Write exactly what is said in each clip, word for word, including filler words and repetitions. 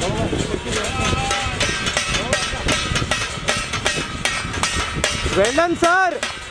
Well done, sir.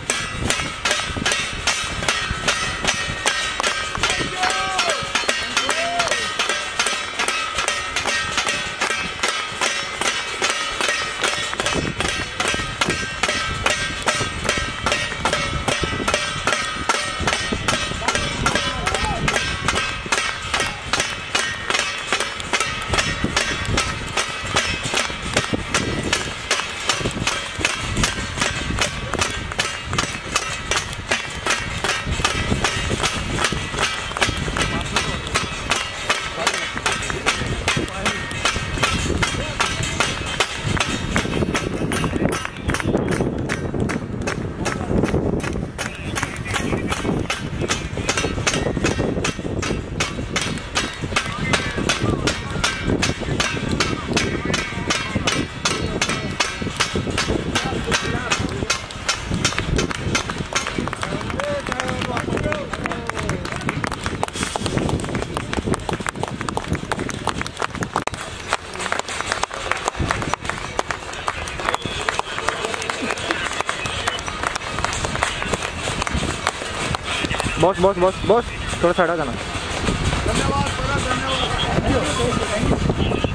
Boss boss boss boss थोड़ा सा हटा जाना। धन्यवाद धन्यवाद।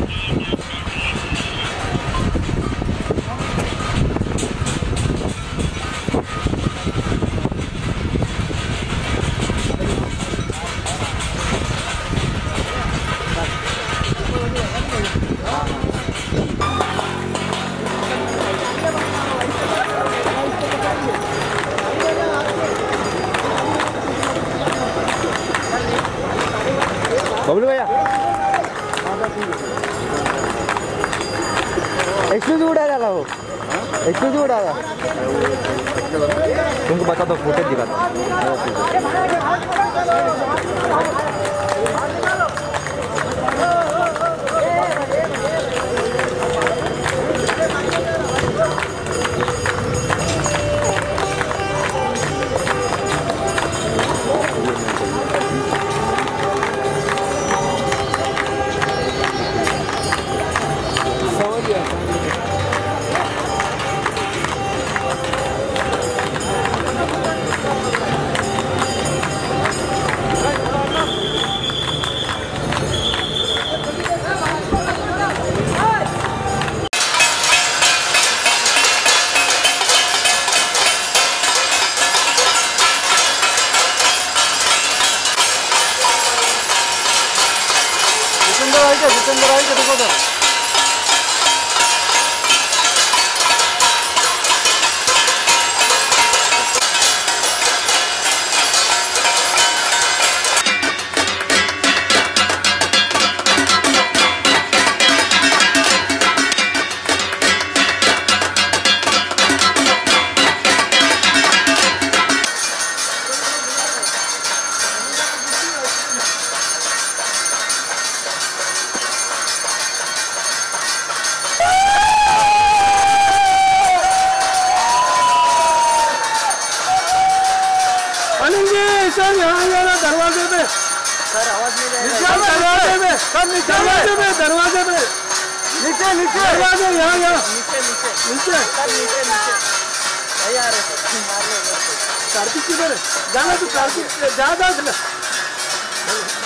बबलू भैया एक्सक्यूज उड़ा डाला वो एक्सक्यूज उड़ा डाला तुमको बता दो फुटेज दिखाता। जितेंद्र आई के देखो तो सर यहाँ यहाँ दरवाजे पे सर आवाज नहीं दरवाजे पे सर नीचे दरवाजे पे दरवाजे पे नीचे नीचे दरवाजे यहाँ यहाँ नीचे नीचे नीचे सर नीचे नीचे नहीं आ रहे मार लो कार्तिक किधर है जाना तू कार्तिक जा जा